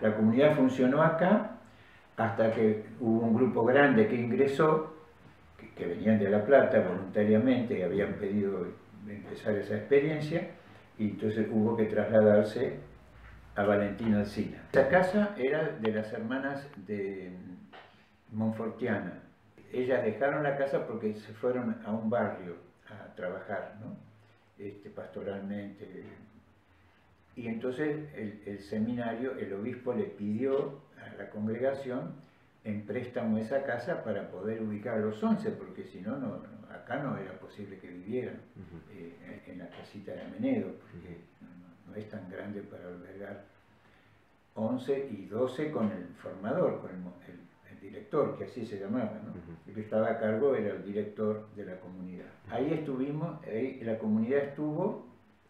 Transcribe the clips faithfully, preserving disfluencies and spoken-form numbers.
La comunidad funcionó acá hasta que hubo un grupo grande que ingresó, que, que venían de La Plata voluntariamente y habían pedido empezar esa experiencia, y entonces hubo que trasladarse a Valentín Alsina. Esa casa era de las hermanas de Monfortiana. Ellas dejaron la casa porque se fueron a un barrio a trabajar, ¿no? Este, pastoralmente. Y entonces el, el seminario, el obispo le pidió a la congregación en préstamo esa casa para poder ubicar a los once, porque si no, no, acá no era posible que vivieran uh-huh. eh, en la casita de Amenedo, porque no, no es tan grande para albergar once y doce con el formador, con el, el, el director, que así se llamaba, ¿no? Uh-huh. El que estaba a cargo era el director de la comunidad. Ahí estuvimos, ahí la comunidad estuvo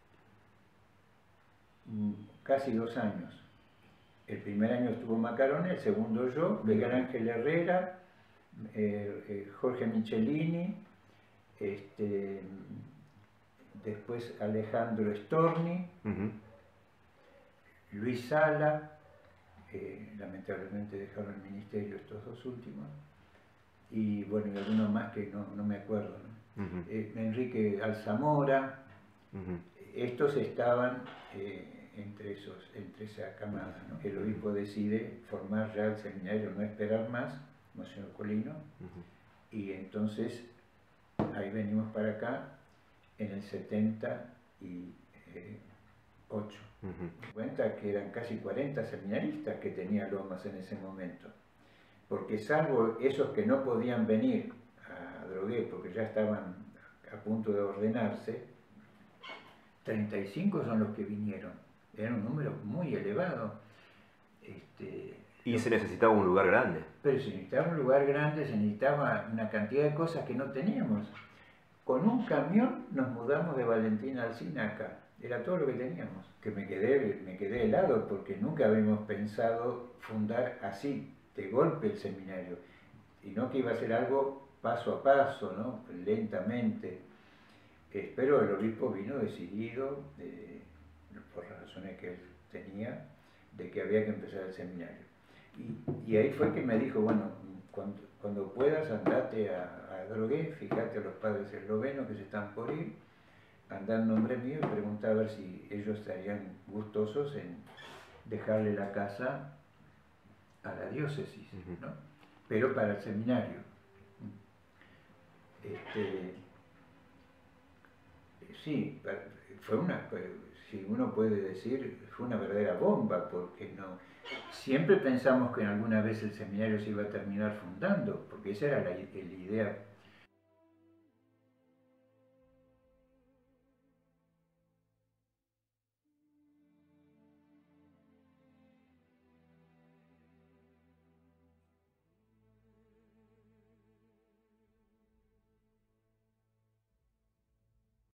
casi dos años. El primer año estuvo Macarone, el segundo yo, Miguel Ángel Herrera, eh, eh, Jorge Michelini, este, después Alejandro Storni, uh-huh. Luis Sala, eh, lamentablemente dejaron el ministerio estos dos últimos, y bueno, y algunos más que no, no me acuerdo, ¿no? Uh-huh. eh, Enrique Alzamora, uh-huh. estos estaban eh, entre, esos, entre esa camada, ¿no? El obispo decide formar ya el seminario, no esperar más, Monseñor Colino, uh-huh. y entonces ahí venimos para acá en el setenta y ocho. Uh-huh. Cuenta que eran casi cuarenta seminaristas que tenía Lomas en ese momento, porque salvo esos que no podían venir a Adrogué porque ya estaban a punto de ordenarse, treinta y cinco son los que vinieron. Era un número muy elevado. Este, y se necesitaba un lugar grande. Pero se necesitaba un lugar grande, se necesitaba una cantidad de cosas que no teníamos. Con un camión nos mudamos de Valentín Alsina acá. Era todo lo que teníamos. Que me quedé, me quedé helado porque nunca habíamos pensado fundar así, de golpe, el seminario. Y no que iba a ser algo paso a paso, ¿no? Lentamente. Eh, pero el obispo vino decidido, de, por las razones que él tenía, de que había que empezar el seminario. Y, y ahí fue que me dijo, bueno, cuando, cuando puedas andate a, a Adrogué, fíjate a los padres eslovenos que se están por ir, anda en nombre mío y pregunta a ver si ellos estarían gustosos en dejarle la casa a la diócesis, ¿no? Pero para el seminario. Este, sí, fue una, si uno puede decir, fue una verdadera bomba, porque no, siempre pensamos que alguna vez el seminario se iba a terminar fundando, porque esa era la, la idea